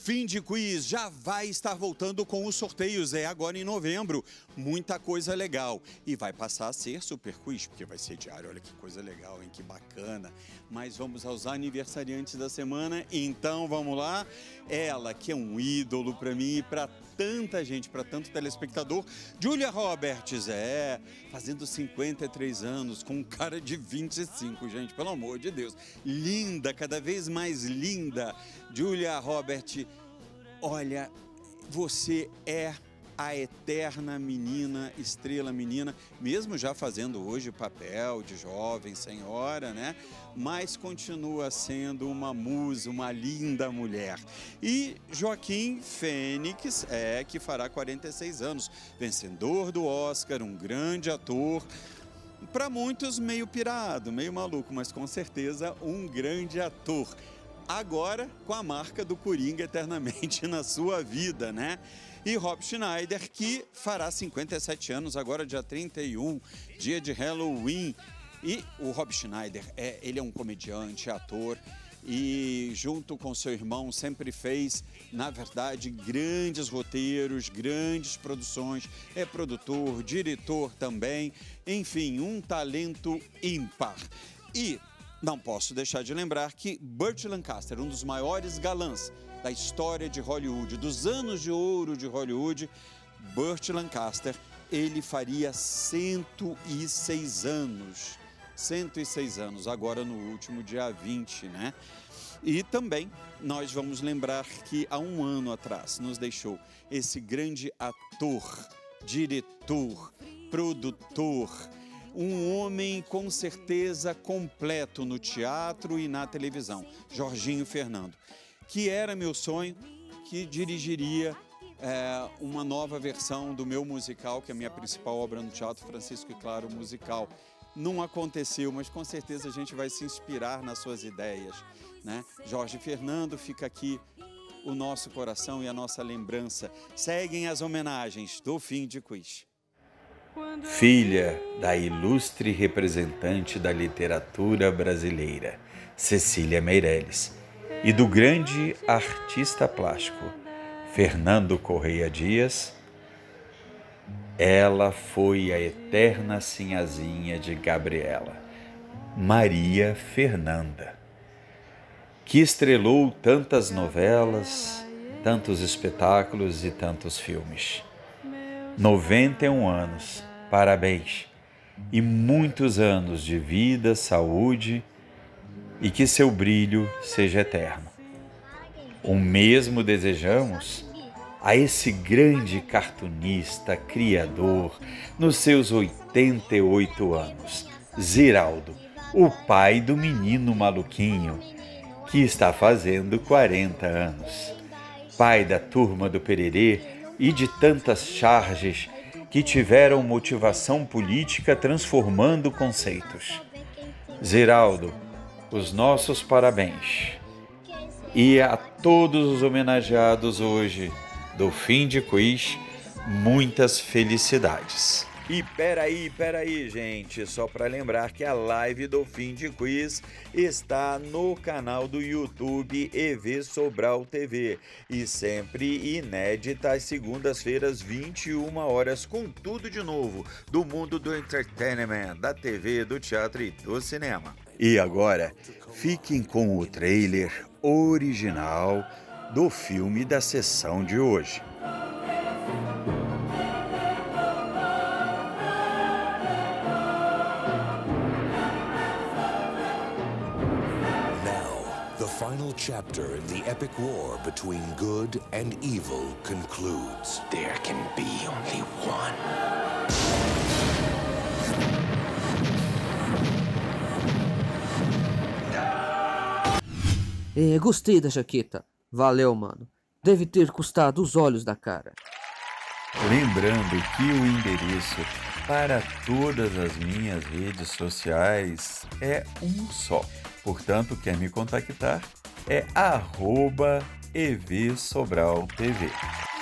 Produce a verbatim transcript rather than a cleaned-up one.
Fim de Quiz já vai estar voltando com os sorteios, é agora em novembro. Muita coisa legal. E vai passar a ser Super Quiz, porque vai ser diário. Olha que coisa legal, hein? Que bacana. Mas vamos aos aniversariantes da semana. Então vamos lá. Ela que é um ídolo para mim e para tanta gente, para tanto telespectador. Julia Roberts, é, fazendo cinquenta e três anos, com um cara de vinte e cinco, gente, pelo amor de Deus. Linda, cada vez mais linda. Julia Roberts, olha, você é a eterna menina, estrela menina, mesmo já fazendo hoje o papel de jovem senhora, né? Mas continua sendo uma musa, uma linda mulher. E Joaquim Fênix, é, que fará quarenta e seis anos, vencedor do Oscar, um grande ator. Para muitos meio pirado, meio maluco, mas com certeza um grande ator. Agora com a marca do Coringa eternamente na sua vida, né? E Rob Schneider, que fará cinquenta e sete anos, agora dia trinta e um, dia de Halloween. E o Rob Schneider, é, ele é um comediante, ator, e junto com seu irmão sempre fez, na verdade, grandes roteiros, grandes produções, é produtor, diretor também, enfim, um talento ímpar. E não posso deixar de lembrar que Burt Lancaster, um dos maiores galãs da história de Hollywood, dos anos de ouro de Hollywood, Burt Lancaster, ele faria cento e seis anos. cento e seis anos, agora no último dia vinte, né? E também nós vamos lembrar que há um ano atrás nos deixou esse grande ator, diretor, produtor, um homem com certeza completo no teatro e na televisão, Jorginho Fernando, que era meu sonho, que dirigiria é, uma nova versão do meu musical, que é a minha principal obra no teatro, Francisco e Claro Musical. Não aconteceu, mas com certeza a gente vai se inspirar nas suas ideias, né? Jorge Fernando, fica aqui o nosso coração e a nossa lembrança. Seguem as homenagens do Fim de Quiz. Filha da ilustre representante da literatura brasileira, Cecília Meirelles, e do grande artista plástico, Fernando Correia Dias, ela foi a eterna sinhazinha de Gabriela, Maria Fernanda, que estrelou tantas novelas, tantos espetáculos e tantos filmes. noventa e um anos, parabéns, e muitos anos de vida, saúde e que seu brilho seja eterno. O mesmo desejamos a esse grande cartunista, criador, nos seus oitenta e oito anos, Ziraldo, o pai do menino maluquinho, que está fazendo quarenta anos. Pai da turma do Pererê e de tantas charges que tiveram motivação política transformando conceitos. Ziraldo, os nossos parabéns. E a todos os homenageados hoje do Fim de Quiz, muitas felicidades. E peraí, peraí, gente, só para lembrar que a live do Fim de Quiz está no canal do YouTube E V Sobral T V e sempre inédita às segundas-feiras, vinte e uma horas, com tudo de novo do mundo do entertainment, da T V, do teatro e do cinema. E agora, fiquem com o trailer original do filme da sessão de hoje. The final chapter in the epic war between good and evil concludes. There can be only one. É, gostei da jaqueta. Valeu, mano. Deve ter custado os olhos da cara. Lembrando que o endereço para todas as minhas redes sociais é um só. Portanto, quer me contactar? É arroba E V Sobral T V.